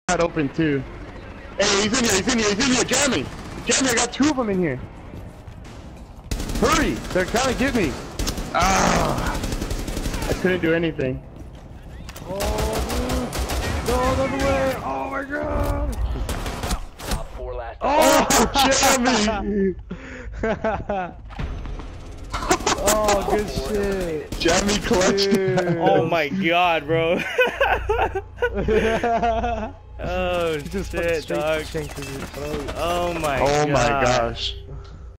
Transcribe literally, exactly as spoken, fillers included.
wide open too. Hey, he's in here, he's in here, he's in here, Jeremy! Jeremy, I got two of them in here. Hurry! They're trying to get me. Ah! I couldn't do anything. Oh, dude! No, another way! Oh my god! Oh, Jeremy! Oh, good shit. Jeremy clutched it. Oh my god, bro. Oh Just shit, dog. Oh my Oh god. my gosh.